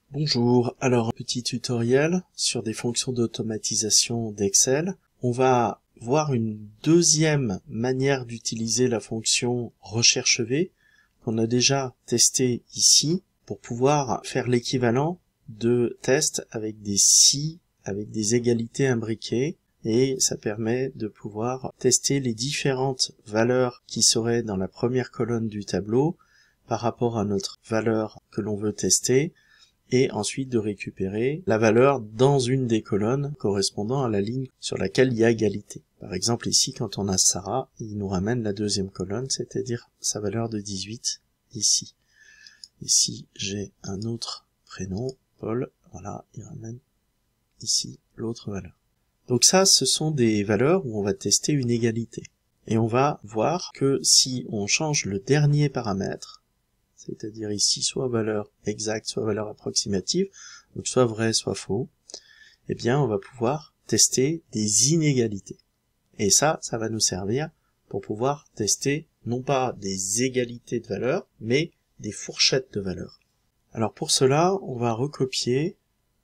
Bonjour, alors un petit tutoriel sur des fonctions d'automatisation d'Excel. On va voir une deuxième manière d'utiliser la fonction recherche V qu'on a déjà testée ici pour pouvoir faire l'équivalent de tests avec des si, avec des égalités imbriquées, et ça permet de pouvoir tester les différentes valeurs qui seraient dans la première colonne du tableau par rapport à notre valeur que l'on veut tester, et ensuite de récupérer la valeur dans une des colonnes correspondant à la ligne sur laquelle il y a égalité. Par exemple ici, quand on a Sarah, il nous ramène la deuxième colonne, c'est-à-dire sa valeur de 18 ici. Ici, j'ai un autre prénom, Paul, voilà, il ramène ici l'autre valeur. Donc ça, ce sont des valeurs où on va tester une égalité. Et on va voir que si on change le dernier paramètre, c'est-à-dire ici soit valeur exacte, soit valeur approximative, donc soit vrai, soit faux, eh bien on va pouvoir tester des inégalités. Et ça va nous servir pour pouvoir tester non pas des égalités de valeurs, mais des fourchettes de valeurs. Alors pour cela, on va recopier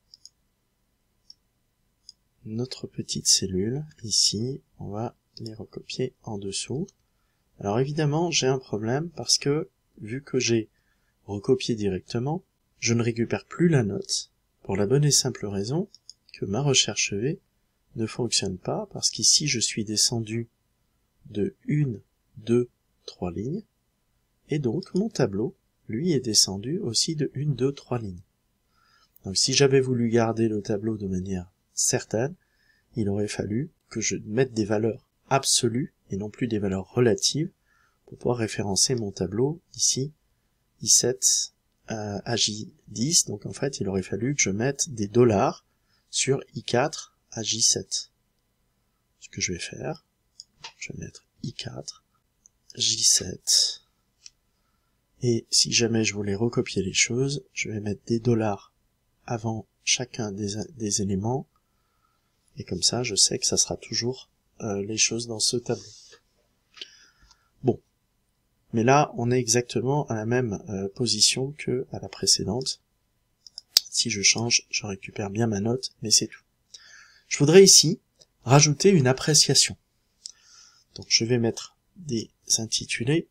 notre petite cellule, ici, on va les recopier en dessous. Alors évidemment, j'ai un problème parce que, vu que j'ai recopié directement, je ne récupère plus la note, pour la bonne et simple raison que ma recherche V ne fonctionne pas, parce qu'ici je suis descendu de 1, 2, 3 lignes, et donc mon tableau, lui, est descendu aussi de 1, 2, 3 lignes. Donc si j'avais voulu garder le tableau de manière certaine, il aurait fallu que je mette des valeurs absolues et non plus des valeurs relatives pour pouvoir référencer mon tableau ici, I7 à J10, donc en fait il aurait fallu que je mette des dollars sur I4 à J7. Ce que je vais faire, je vais mettre I4, J7, et si jamais je voulais recopier les choses, je vais mettre des dollars avant chacun des éléments, et comme ça je sais que ça sera toujours les choses dans ce tableau. Bon, mais là on est exactement à la même position que à la précédente. Si je change, je récupère bien ma note, mais c'est tout. Je voudrais ici rajouter une appréciation. Donc je vais mettre des intitulés,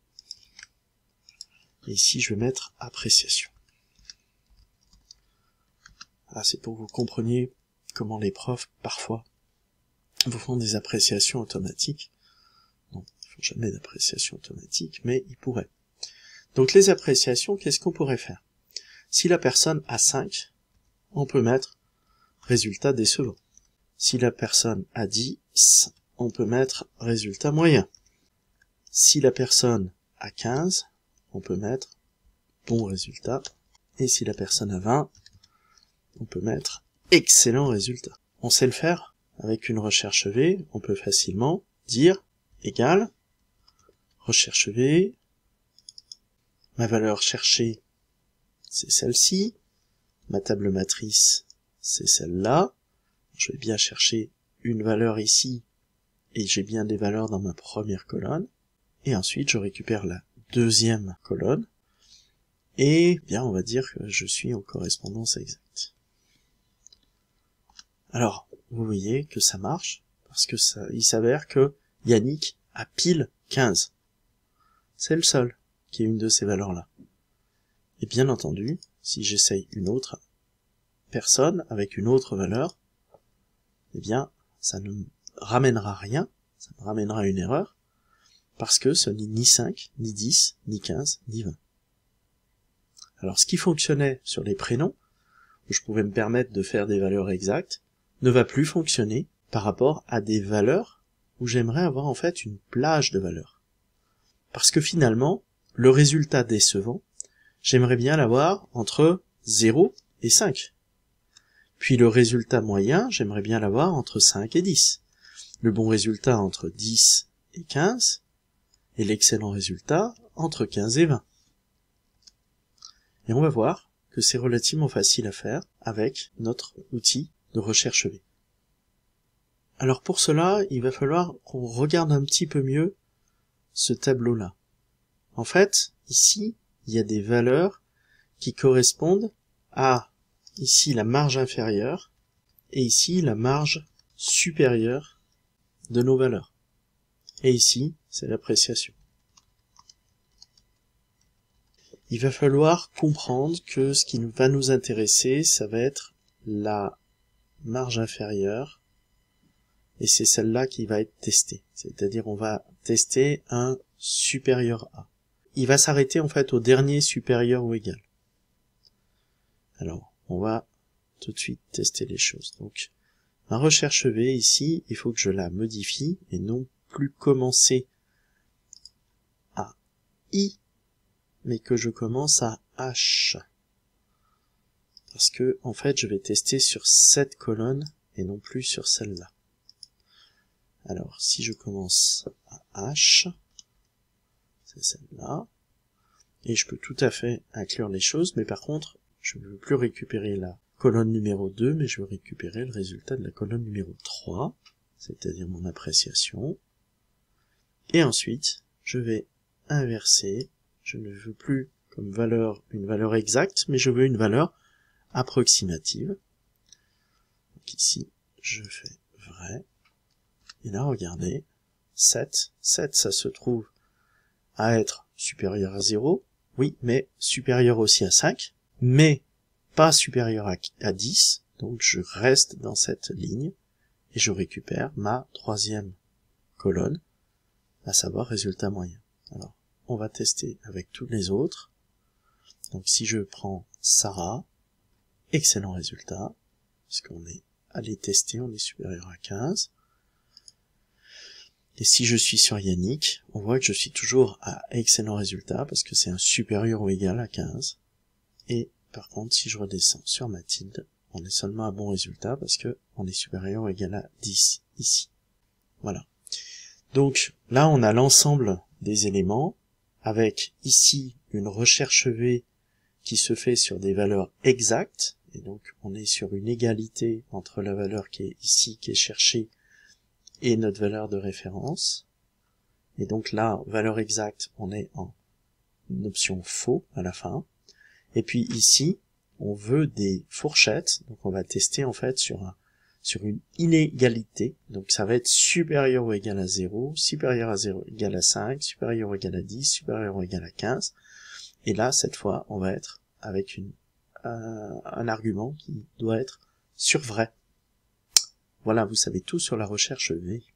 et ici je vais mettre appréciation. Ah, c'est pour que vous compreniez comment les profs, parfois, vous font des appréciations automatiques. Non, ils font jamais d'appréciation automatique, mais ils pourraient. Donc les appréciations, qu'est-ce qu'on pourrait faire? Si la personne a 5, on peut mettre résultat décevant. Si la personne a 10, on peut mettre résultat moyen. Si la personne a 15, on peut mettre bon résultat. Et si la personne a 20, on peut mettre excellent résultat. On sait le faire avec une recherche V, on peut facilement dire égal recherche V, ma valeur cherchée c'est celle-ci, ma table matrice c'est celle-là, je vais bien chercher une valeur ici et j'ai bien des valeurs dans ma première colonne, et ensuite je récupère la deuxième colonne et bien on va dire que je suis en correspondance exacte. Alors, vous voyez que ça marche, parce que il s'avère que Yannick a pile 15. C'est le seul qui a une de ces valeurs-là. Et bien entendu, si j'essaye une autre personne avec une autre valeur, eh bien, ça ne me ramènera rien, ça me ramènera une erreur, parce que ce n'est ni 5, ni 10, ni 15, ni 20. Alors, ce qui fonctionnait sur les prénoms, où je pouvais me permettre de faire des valeurs exactes, ne va plus fonctionner par rapport à des valeurs où j'aimerais avoir en fait une plage de valeurs. Parce que finalement, le résultat décevant, j'aimerais bien l'avoir entre 0 et 5. Puis le résultat moyen, j'aimerais bien l'avoir entre 5 et 10. Le bon résultat entre 10 et 15, et l'excellent résultat entre 15 et 20. Et on va voir que c'est relativement facile à faire avec notre outil de recherche V. Alors pour cela, il va falloir qu'on regarde un petit peu mieux ce tableau-là. En fait, ici, il y a des valeurs qui correspondent à ici la marge inférieure, et ici la marge supérieure de nos valeurs. Et ici, c'est l'appréciation. Il va falloir comprendre que ce qui va nous intéresser, ça va être la marge inférieure, et c'est celle-là qui va être testée. C'est-à-dire on va tester un supérieur à. Il va s'arrêter en fait au dernier supérieur ou égal. Alors, on va tout de suite tester les choses. Donc, ma recherche V ici, il faut que je la modifie et non plus commencer à I, mais que je commence à H. Parce que, en fait, je vais tester sur cette colonne et non plus sur celle-là. Alors, si je commence à H, c'est celle-là, et je peux tout à fait inclure les choses, mais par contre, je ne veux plus récupérer la colonne numéro 2, mais je veux récupérer le résultat de la colonne numéro 3, c'est-à-dire mon appréciation. Et ensuite, je vais inverser, je ne veux plus comme valeur une valeur exacte, mais je veux une valeur approximative. Donc ici, je fais vrai. Et là, regardez, 7, ça se trouve à être supérieur à 0, oui, mais supérieur aussi à 5, mais pas supérieur à 10, donc je reste dans cette ligne, et je récupère ma troisième colonne, à savoir résultat moyen. Alors, on va tester avec tous les autres. Donc si je prends Sarah, excellent résultat, parce qu'on est allé tester, on est supérieur à 15. Et si je suis sur Yannick, on voit que je suis toujours à excellent résultat, parce que c'est un supérieur ou égal à 15. Et par contre, si je redescends sur Mathilde, on est seulement à bon résultat, parce que on est supérieur ou égal à 10 ici. Voilà. Donc là, on a l'ensemble des éléments, avec ici une recherche V qui se fait sur des valeurs exactes, et donc on est sur une égalité entre la valeur qui est ici, qui est cherchée, et notre valeur de référence. Et donc là, valeur exacte, on est en une option faux à la fin. Et puis ici, on veut des fourchettes, donc on va tester en fait sur une inégalité, donc ça va être supérieur ou égal à 0, supérieur à 0 égal à 5, supérieur ou égal à 10, supérieur ou égal à 15, et là, cette fois, on va être avec un argument qui doit être sur vrai. Voilà, vous savez tout sur la recherche V.